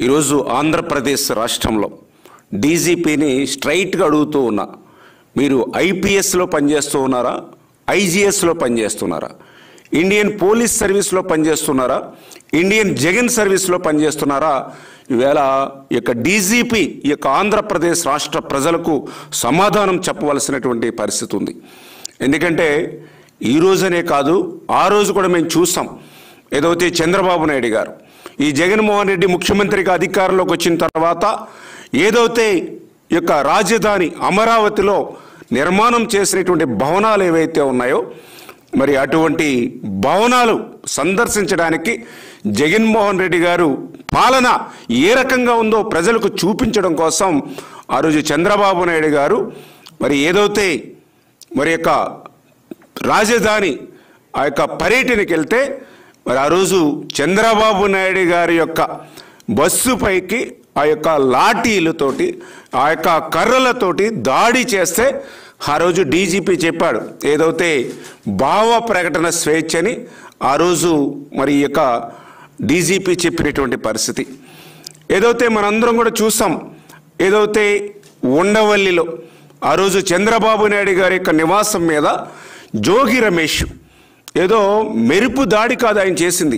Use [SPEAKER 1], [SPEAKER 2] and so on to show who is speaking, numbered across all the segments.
[SPEAKER 1] ఈరోజు ఆంధ్రప్రదేశ్ రాష్ట్రంలో డీజీపీని స్ట్రైట్గా అడుగుతూ ఉన్నా, మీరు ఐపీఎస్లో పనిచేస్తూ ఉన్నారా, ఐజీఎస్లో పనిచేస్తున్నారా, ఇండియన్ పోలీస్ సర్వీస్లో పనిచేస్తున్నారా, ఇండియన్ జగన్ సర్వీస్లో పనిచేస్తున్నారా? ఈవేళ ఈ యొక్క డీజీపీ ఈ యొక్క ఆంధ్రప్రదేశ్ రాష్ట్ర ప్రజలకు సమాధానం చెప్పవలసినటువంటి పరిస్థితి ఉంది. ఎందుకంటే ఈరోజనే కాదు, ఆ రోజు కూడా మేము చూసాం. ఏదైతే చంద్రబాబు నాయుడు గారు ఈ జగన్మోహన్ రెడ్డి ముఖ్యమంత్రిగా అధికారంలోకి వచ్చిన తర్వాత ఏదైతే ఈ యొక్క రాజధాని అమరావతిలో నిర్మాణం చేసినటువంటి భవనాలు ఏవైతే ఉన్నాయో, మరి అటువంటి భవనాలు సందర్శించడానికి జగన్మోహన్ రెడ్డి గారు పాలన ఏ రకంగా ఉందో ప్రజలకు చూపించడం కోసం ఆ రోజు చంద్రబాబు నాయుడు గారు మరి ఏదైతే మరి యొక్క రాజధాని ఆ యొక్క పర్యటనకి వెళ్తే, మరి ఆ రోజు చంద్రబాబు నాయుడు గారి యొక్క బస్సు పైకి ఆ యొక్క లాఠీలతోటి ఆ యొక్క కర్రలతోటి దాడి చేస్తే ఆ రోజు డీజీపీ చెప్పాడు ఏదైతే భావ ప్రకటన స్వేచ్ఛని ఆ రోజు మరి ఈ యొక్క డీజీపీ చెప్పినటువంటి పరిస్థితి. ఏదైతే మనందరం కూడా చూసాం, ఏదైతే ఉండవల్లిలో ఆ రోజు చంద్రబాబు నాయుడు గారి యొక్క నివాసం మీద జోగి రమేష్ ఏదో మెరుపు దాడి కాదు ఆయన చేసింది.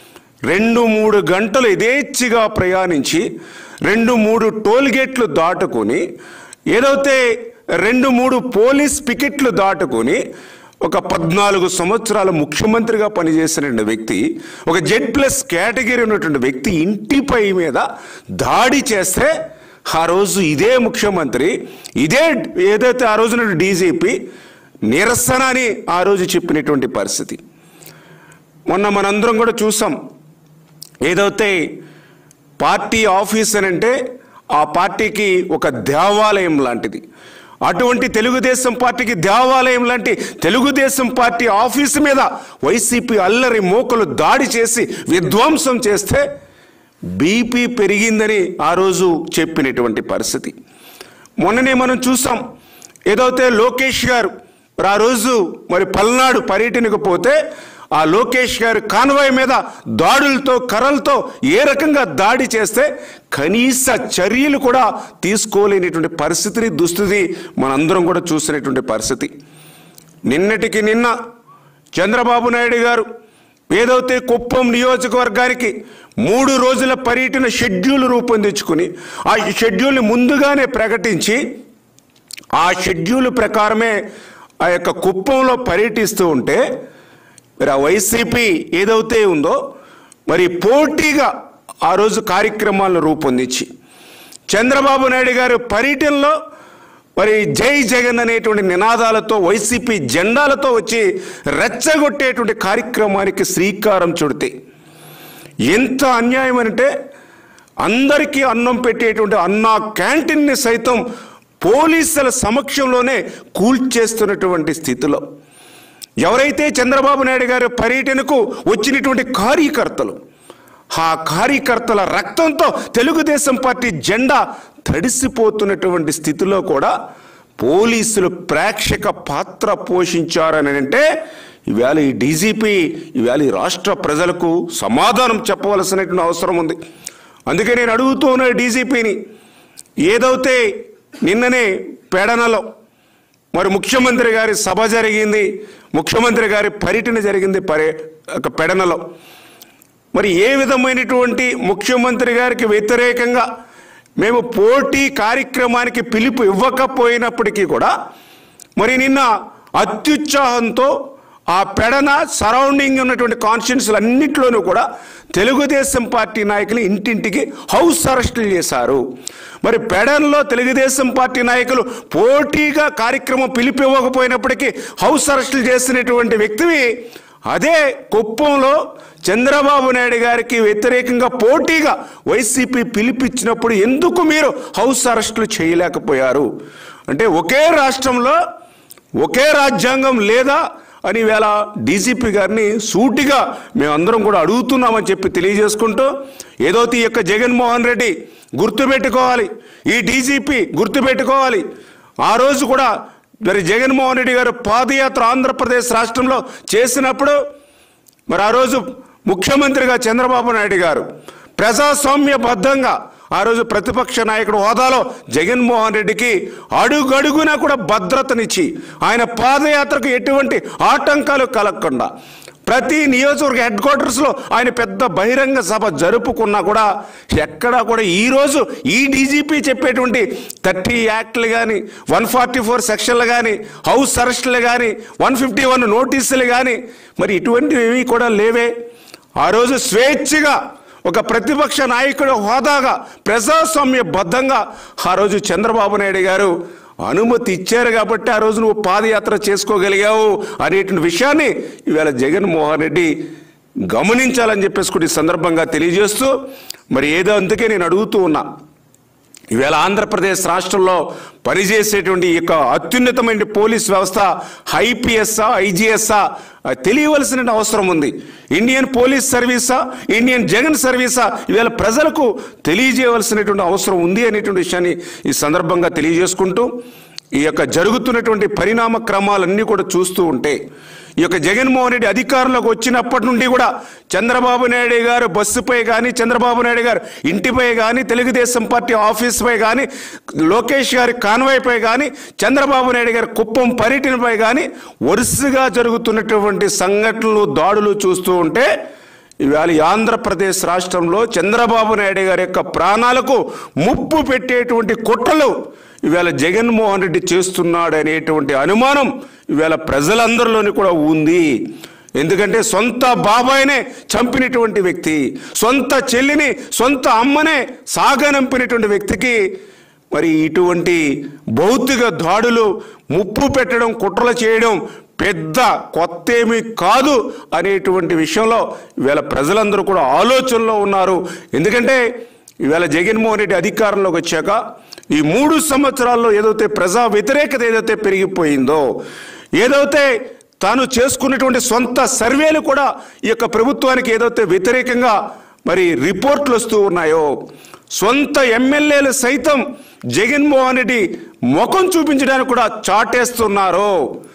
[SPEAKER 1] 2-3 గంటలు యథేచ్ఛగా ప్రయాణించి 2-3 టోల్గేట్లు దాటుకొని ఏదైతే 2-3 పోలీస్ పికెట్లు దాటుకొని ఒక 14 సంవత్సరాల ముఖ్యమంత్రిగా పనిచేసిన వ్యక్తి, ఒక Z+ కేటగిరీ ఉన్నటువంటి వ్యక్తి ఇంటిపై మీద దాడి చేస్తే ఆ రోజు ఇదే ముఖ్యమంత్రి ఇదే ఏదైతే ఆ రోజున డీజీపీ నిరసన అని ఆ రోజు చెప్పినటువంటి పరిస్థితి. మొన్న మనందరం కూడా చూసాం, ఏదైతే పార్టీ ఆఫీస్ అని అంటే ఆ పార్టీకి ఒక దేవాలయం లాంటిది. అటువంటి తెలుగుదేశం పార్టీకి దేవాలయం లాంటి తెలుగుదేశం పార్టీ ఆఫీసు మీద వైసీపీ అల్లరి మోకలు దాడి చేసి విధ్వంసం చేస్తే బీపీ పెరిగిందని ఆ రోజు చెప్పినటువంటి పరిస్థితి. మొన్ననే మనం చూసాం, ఏదైతే లోకేష్ గారు ఆ రోజు మరి పల్నాడు పర్యటనకు పోతే ఆ లోకేష్ గారు కాన్వాయ్ మీద దాడులతో కర్రలతో ఏ రకంగా దాడి చేస్తే కనీస చర్యలు కూడా తీసుకోలేనటువంటి పరిస్థితిని దుస్థితి మనందరం కూడా చూసినటువంటి పరిస్థితి. నిన్నటికి నిన్న చంద్రబాబు నాయుడు గారు ఏదైతే కుప్పం నియోజకవర్గానికి 3 రోజుల పర్యటన షెడ్యూల్ రూపొందించుకుని ఆ షెడ్యూల్ని ముందుగానే ప్రకటించి ఆ షెడ్యూల్ ప్రకారమే ఆ యొక్క కుప్పంలో పర్యటిస్తూ ఉంటే, మరి ఆ వైసీపీ ఏదైతే ఉందో మరి పోటీగా ఆ రోజు కార్యక్రమాలను రూపొందించి చంద్రబాబు నాయుడు గారు పర్యటనలో మరి జై జగన్ అనేటువంటి నినాదాలతో వైసీపీ జెండాలతో వచ్చి రెచ్చగొట్టేటువంటి కార్యక్రమానికి శ్రీకారం చుడితే ఎంత అన్యాయం అంటే, అందరికీ అన్నం పెట్టేటువంటి అన్నా క్యాంటీన్ని సైతం పోలీసుల సమక్షంలోనే కూల్చేస్తున్నటువంటి స్థితిలో ఎవరైతే చంద్రబాబు నాయుడు గారి పర్యటనకు వచ్చినటువంటి కార్యకర్తలు, ఆ కార్యకర్తల రక్తంతో తెలుగుదేశం పార్టీ జెండా తడిసిపోతున్నటువంటి స్థితిలో కూడా పోలీసులు ప్రేక్షక పాత్ర పోషించారని అంటే ఈవేళ ఈ డీజీపీ ఈవేళ ఈ రాష్ట్ర ప్రజలకు సమాధానం చెప్పవలసినటువంటి అవసరం ఉంది. అందుకే నేను అడుగుతూ ఉన్న డీజీపీని, ఏదైతే నిన్ననే పెడనలో మరి ముఖ్యమంత్రి గారి సభ జరిగింది, ముఖ్యమంత్రి గారి పర్యటన జరిగింది పెడనలో, మరి ఏ విధమైనటువంటి ముఖ్యమంత్రి గారికి వ్యతిరేకంగా మేము పోటీ కార్యక్రమానికి పిలుపు ఇవ్వకపోయినప్పటికీ కూడా మరి నిన్న అత్యుత్సాహంతో ఆ పెడన సరౌండింగ్ ఉన్నటువంటి కాన్స్టిట్యున్సీలు అన్నింటిలోనూ కూడా తెలుగుదేశం పార్టీ నాయకులు ఇంటింటికి హౌస్ అరెస్టులు చేశారు. మరి పెడన్లో తెలుగుదేశం పార్టీ నాయకులు పోటీగా కార్యక్రమం పిలుపు ఇవ్వకపోయినప్పటికీ హౌస్ అరెస్టులు చేసినటువంటి వ్యక్తివి అదే కుప్పంలో చంద్రబాబు నాయుడు గారికి వ్యతిరేకంగా పోటీగా వైసీపీ పిలిపించినప్పుడు ఎందుకు మీరు హౌస్ అరెస్టులు చేయలేకపోయారు? అంటే ఒకే రాష్ట్రంలో ఒకే రాజ్యాంగం లేదా అని వేళ డీజీపీ గారిని సూటిగా మేమందరం కూడా అడుగుతున్నామని చెప్పి తెలియజేసుకుంటూ, ఏదైతే ఈ యొక్క జగన్మోహన్ రెడ్డి గుర్తుపెట్టుకోవాలి, ఈ డీజీపీ గుర్తుపెట్టుకోవాలి, ఆ రోజు కూడా మరి జగన్మోహన్ రెడ్డి గారు పాదయాత్ర ఆంధ్రప్రదేశ్ రాష్ట్రంలో చేసినప్పుడు మరి ఆ రోజు ముఖ్యమంత్రిగా చంద్రబాబు నాయుడు గారు ప్రజాస్వామ్యబద్ధంగా ఆ రోజు ప్రతిపక్ష నాయకుడు హోదాలో జగన్మోహన్ రెడ్డికి అడుగడుగునా కూడా భద్రతనిచ్చి ఆయన పాదయాత్రకు ఎటువంటి ఆటంకాలు కలగకుండా ప్రతి నియోజకవర్గ హెడ్ క్వార్టర్స్లో ఆయన పెద్ద బహిరంగ సభ జరుపుకున్నా కూడా ఎక్కడా కూడా ఈరోజు ఈ డీజీపీ చెప్పేటువంటి 30 యాక్ట్లు కానీ 144 సెక్షన్లు కానీ హౌస్ అరెస్టులు కానీ 151 నోటీసులు కానీ మరి ఇటువంటివి కూడా లేవే. ఆ రోజు స్వేచ్ఛగా ఒక ప్రతిపక్ష నాయకుడు హోదాగా ప్రజాస్వామ్యబద్ధంగా ఆ రోజు చంద్రబాబు నాయుడు గారు అనుమతి ఇచ్చారు కాబట్టి ఆ రోజు నువ్వు పాదయాత్ర చేసుకోగలిగావు అనేటువంటి విషయాన్ని ఇవాళ జగన్మోహన్ రెడ్డి గమనించాలని చెప్పేసి కూడా ఈ సందర్భంగా తెలియజేస్తూ మరి ఏదో అందుకే నేను అడుగుతూ ఉన్నా, ఈవేళ ఆంధ్రప్రదేశ్ రాష్ట్రంలో పనిచేసేటువంటి ఈ యొక్క అత్యున్నతమైన పోలీస్ వ్యవస్థ ఐపీఎస్ఆ ఐజీఎస్ఆ తెలియవలసిన అవసరం ఉంది. ఇండియన్ పోలీస్ సర్వీసా ఇండియన్ జగన్ సర్వీసా ఈవేళ ప్రజలకు తెలియజేయవలసినటువంటి అవసరం ఉంది అనేటువంటి విషయాన్ని ఈ సందర్భంగా తెలియజేసుకుంటూ ఈ యొక్క జరుగుతున్నటువంటి పరిణామ క్రమాలన్నీ కూడా చూస్తూ ఉంటే ఈ యొక్క జగన్మోహన్ రెడ్డి అధికారంలోకి వచ్చినప్పటి నుండి కూడా చంద్రబాబు నాయుడు గారు బస్సుపై కానీ చంద్రబాబు నాయుడు గారు ఇంటిపై కానీ తెలుగుదేశం పార్టీ ఆఫీసుపై కానీ లోకేష్ గారి కాన్వాయ్పై కానీ చంద్రబాబు నాయుడు గారి కుప్పం పర్యటనపై కానీ వరుసగా జరుగుతున్నటువంటి సంఘటనలు దాడులు చూస్తూ ఉంటే ఇవాళ ఆంధ్రప్రదేశ్ రాష్ట్రంలో చంద్రబాబు నాయుడు గారి యొక్క ప్రాణాలకు ముప్పు పెట్టేటువంటి కుట్రలు ఇవాళ జగన్మోహన్ రెడ్డి చేస్తున్నాడు అనేటువంటి అనుమానం ఇవాళ ప్రజలందరిలోని కూడా ఉంది. ఎందుకంటే సొంత బాబాయినే చంపినటువంటి వ్యక్తి, సొంత చెల్లిని సొంత అమ్మనే సాగనంపినటువంటి వ్యక్తికి మరి ఇటువంటి భౌతిక దాడులు ముప్పు పెట్టడం కుట్రలు చేయడం పెద్ద కొత్త ఏమీ కాదు అనేటువంటి విషయంలో ఇవాళ ప్రజలందరూ కూడా ఆలోచనలో ఉన్నారు. ఎందుకంటే ఇవాళ జగన్మోహన్ రెడ్డి అధికారంలోకి వచ్చాక ఈ 3 సంవత్సరాల్లో ఏదైతే ప్రజా వ్యతిరేకత ఏదైతే పెరిగిపోయిందో, ఏదైతే తాను చేసుకున్నటువంటి సొంత సర్వేలు కూడా ఈ యొక్క ప్రభుత్వానికి ఏదైతే వ్యతిరేకంగా మరి రిపోర్ట్లు వస్తూ ఉన్నాయో, సొంత ఎమ్మెల్యేలు సైతం జగన్మోహన్ రెడ్డి ముఖం చూపించడానికి కూడా చాటేస్తున్నారో,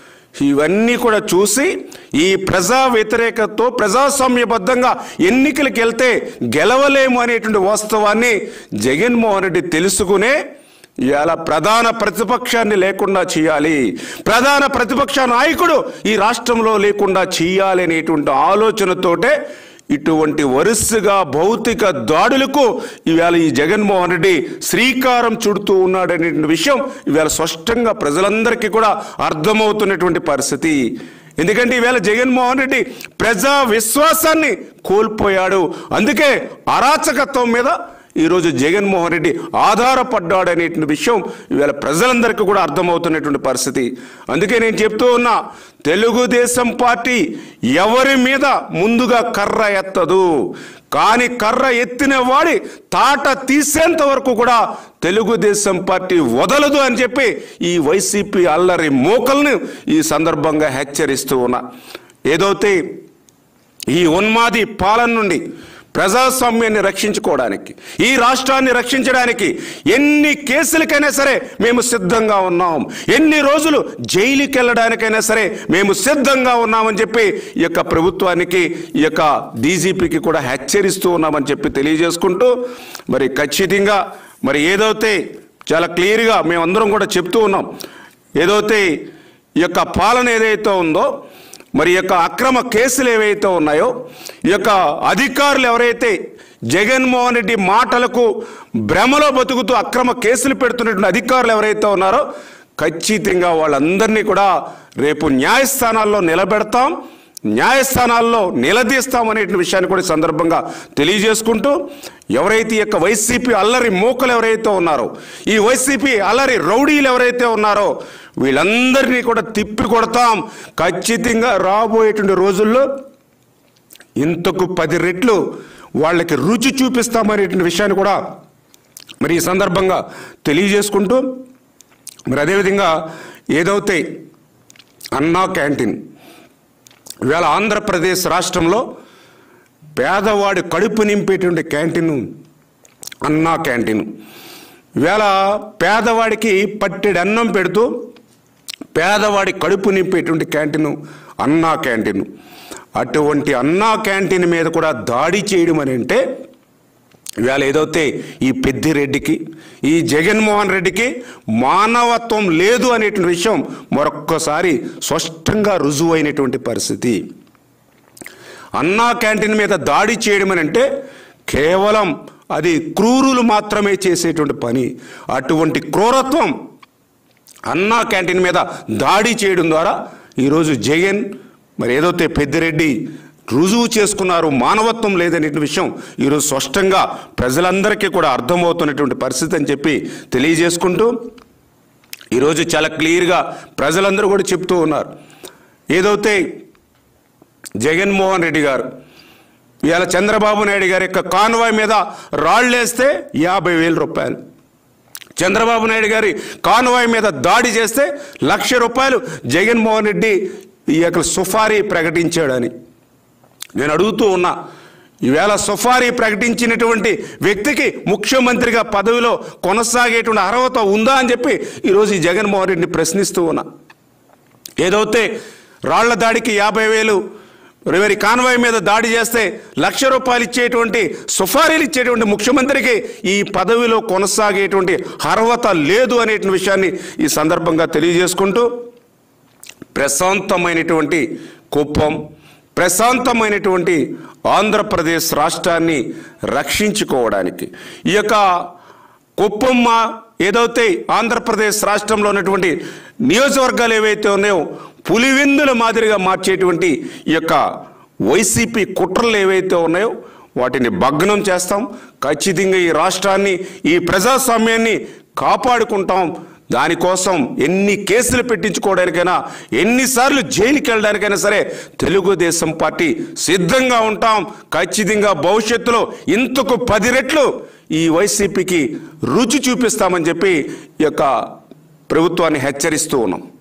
[SPEAKER 1] ఇవన్నీ కూడా చూసి ఈ ప్రజా వ్యతిరేకతతో ప్రజాస్వామ్యబద్ధంగా ఎన్నికలకు వెళ్తే గెలవలేము అనేటువంటి వాస్తవాన్ని జగన్మోహన్ రెడ్డి తెలుసుకునే ఇవాళ ప్రధాన ప్రతిపక్షాన్ని లేకుండా చేయాలి, ప్రధాన ప్రతిపక్ష నాయకుడు ఈ రాష్ట్రంలో లేకుండా చేయాలి అనేటువంటి ఆలోచనతోటే ఇటువంటి వరుసగా భౌతిక దాడులకు ఇవాళ ఈ జగన్మోహన్ రెడ్డి శ్రీకారం చుడుతూ ఉన్నాడనే విషయం ఇవాళ స్పష్టంగా ప్రజలందరికీ కూడా అర్థమవుతున్నటువంటి పరిస్థితి. ఎందుకంటే ఈవేళ జగన్మోహన్ రెడ్డి ప్రజా విశ్వాసాన్ని కోల్పోయాడు. అందుకే అరాచకత్వం మీద ఈరోజు జగన్మోహన్ రెడ్డి ఆధారపడ్డాడనేటువంటి విషయం ఇవాళ ప్రజలందరికీ కూడా అర్థమవుతున్నటువంటి పరిస్థితి. అందుకే నేను చెప్తూ ఉన్నా, తెలుగుదేశం పార్టీ ఎవరి మీద ముందుగా కర్ర ఎత్తదు, కానీ కర్ర ఎత్తిన వాడి తాట తీసేంత వరకు కూడా తెలుగుదేశం పార్టీ వదలదు అని చెప్పి ఈ వైసీపీ అల్లరి మోకల్ని ఈ సందర్భంగా హెచ్చరిస్తూ ఉన్నా. ఏదైతే ఈ ఉన్మాది పాలన నుండి ప్రజాస్వామ్యాన్ని రక్షించుకోవడానికి, ఈ రాష్ట్రాన్ని రక్షించడానికి ఎన్ని కేసులకైనా సరే మేము సిద్ధంగా ఉన్నాం, ఎన్ని రోజులు జైలుకి వెళ్ళడానికైనా సరే మేము సిద్ధంగా ఉన్నామని చెప్పి ఈ యొక్క ప్రభుత్వానికి ఈ యొక్క డీజీపీకి కూడా హెచ్చరిస్తూ ఉన్నామని చెప్పి తెలియజేసుకుంటూ మరి ఖచ్చితంగా మరి ఏదైతే చాలా క్లియర్గా మేమందరం కూడా చెప్తూ ఉన్నాం, ఏదైతే ఈ యొక్క పాలన ఏదైతే ఉందో, మరి యొక్క అక్రమ కేసులు ఏవైతే ఉన్నాయో, ఈ యొక్క అధికారులు ఎవరైతే జగన్మోహన్ రెడ్డి మాటలకు భ్రమలో బతుకుతూ అక్రమ కేసులు పెడుతున్నటువంటి అధికారులు ఎవరైతే ఉన్నారో ఖచ్చితంగా వాళ్ళందరినీ కూడా రేపు న్యాయస్థానాల్లో నిలబెడతాం, న్యాయస్థానాల్లో నిలదీస్తాం అనే విషయాన్ని కూడా సందర్భంగా తెలియజేసుకుంటూ, ఎవరైతే ఈ యొక్క వైసీపీ అల్లరి మూకలు ఎవరైతే ఉన్నారో, ఈ వైసీపీ అల్లరి రౌడీలు ఎవరైతే ఉన్నారో వీళ్ళందరినీ కూడా తిప్పి కొడతాం. ఖచ్చితంగా రాబోయేటువంటి రోజుల్లో ఇంతకు 10 రెట్లు వాళ్ళకి రుచి చూపిస్తామనేటువంటి విషయాన్ని కూడా మరి ఈ సందర్భంగా తెలియజేసుకుంటూ, మరి అదేవిధంగా ఏదైతే అన్నా క్యాంటీన్ ఇవాళ ఆంధ్రప్రదేశ్ రాష్ట్రంలో పేదవాడి కడుపు నింపేటువంటి క్యాంటీన్ అన్నా క్యాంటీన్, ఇవాళ పేదవాడికి పట్టెడు అన్నం పెడుతూ పేదవాడి కడుపు నింపేటువంటి క్యాంటీన్ అన్నా క్యాంటీన్. అటువంటి అన్నా క్యాంటీన్ మీద కూడా దాడి చేయడం అని అంటే ఇవాళ ఏదైతే ఈ పెద్దిరెడ్డికి, ఈ జగన్మోహన్ రెడ్డికి మానవత్వం లేదు అనేటువంటి విషయం మరొక్కసారి స్పష్టంగా రుజువు అయినటువంటి పరిస్థితి. అన్నా క్యాంటీన్ మీద దాడి చేయడం అంటే కేవలం అది క్రూరులు మాత్రమే చేసేటువంటి పని. అటువంటి క్రూరత్వం అన్నా క్యాంటీన్ మీద దాడి చేయడం ద్వారా ఈరోజు జగన్ మరి ఏదైతే పెద్దిరెడ్డి రుజువు చేసుకున్నారు మానవత్వం లేదనే విషయం ఈరోజు స్పష్టంగా ప్రజలందరికీ కూడా అర్థమవుతున్నటువంటి పరిస్థితి అని చెప్పి తెలియజేసుకుంటూ ఈరోజు చాలా క్లియర్గా ప్రజలందరూ కూడా చెప్తూ ఉన్నారు. ఏదైతే జగన్మోహన్ రెడ్డి గారు ఇవాళ చంద్రబాబు నాయుడు గారి యొక్క కాన్వాయ్ మీద రాళ్ళేస్తే 50,000 రూపాయలు, చంద్రబాబు నాయుడు గారి కాన్వాయ్ మీద దాడి చేస్తే ₹1,00,000 జగన్మోహన్ రెడ్డి ఈ యొక్క సుఫారీ ప్రకటించాడని నేను అడుగుతూ ఉన్నా. ఈవేళ సుఫారీ ప్రకటించినటువంటి వ్యక్తికి ముఖ్యమంత్రిగా పదవిలో కొనసాగేటువంటి అర్హత ఉందా అని చెప్పి ఈరోజు ఈ జగన్మోహన్ రెడ్డిని ప్రశ్నిస్తూ ఉన్నా. ఏదైతే రాళ్ల దాడికి 50,000 వారి కాన్వాయ్ మీద దాడి చేస్తే ₹1,00,000 ఇచ్చేటువంటి సుఫారీలు ఇచ్చేటువంటి ముఖ్యమంత్రికి ఈ పదవిలో కొనసాగేటువంటి అర్హత లేదు అనేటువంటి విషయాన్ని ఈ సందర్భంగా తెలియజేసుకుంటూ ప్రశాంతమైనటువంటి కుప్పం, ప్రశాంతమైనటువంటి ఆంధ్రప్రదేశ్ రాష్ట్రాన్ని రక్షించుకోవడానికి ఈ యొక్క కుప్పం ఏదైతే ఆంధ్రప్రదేశ్ రాష్ట్రంలో ఉన్నటువంటి నియోజకవర్గాలు ఏవైతే ఉన్నాయో పులివెందుల మాదిరిగా మార్చేటువంటి ఈ యొక్క వైసీపీ కుట్రలు ఏవైతే ఉన్నాయో వాటిని భగ్నం చేస్తాం. ఖచ్చితంగా ఈ రాష్ట్రాన్ని, ఈ ప్రజాస్వామ్యాన్ని కాపాడుకుంటాం. దానికోసం ఎన్ని కేసులు పెట్టించుకోవడానికైనా, ఎన్నిసార్లు జైలుకి వెళ్ళడానికైనా సరే తెలుగుదేశం పార్టీ సిద్ధంగా ఉంటాం. ఖచ్చితంగా భవిష్యత్తులో ఇంతకు 10 రెట్లు ఈ వైసీపీకి రుచి చూపిస్తామని చెప్పి ఈ యొక్క ప్రభుత్వాన్ని హెచ్చరిస్తూ ఉన్నాం.